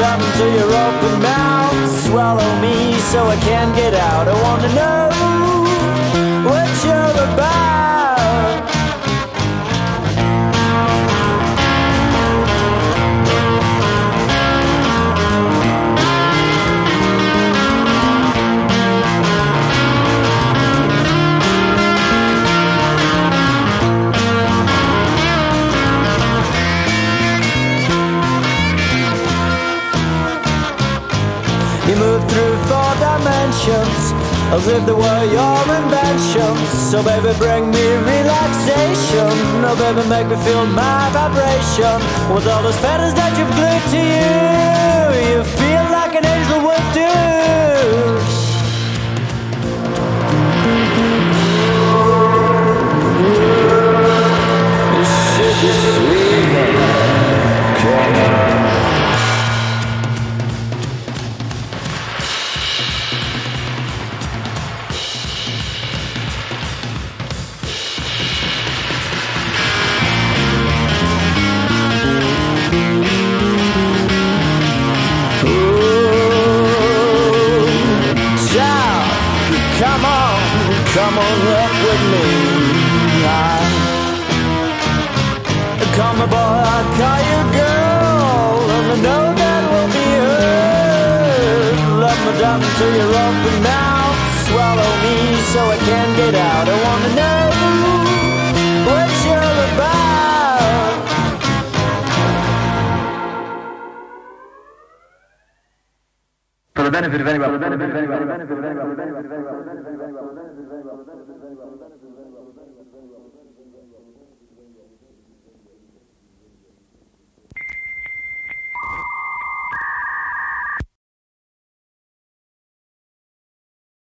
down into your open mouth. Swallow me so I can't get out. I want to know what you're about. You move through 4 dimensions as if they were your inventions. So baby, bring me relaxation. Oh baby, make me feel my vibration. With all those feathers that you've glued to you, you feel like an angel would do. You should be sweet. Come on. Come on up with me. Come on boy, I'll call you girl, and I know that will be heard. Let me down into your open mouth. Swallow me so I can't get out. I want to know what you're about. For the benefit of anybody.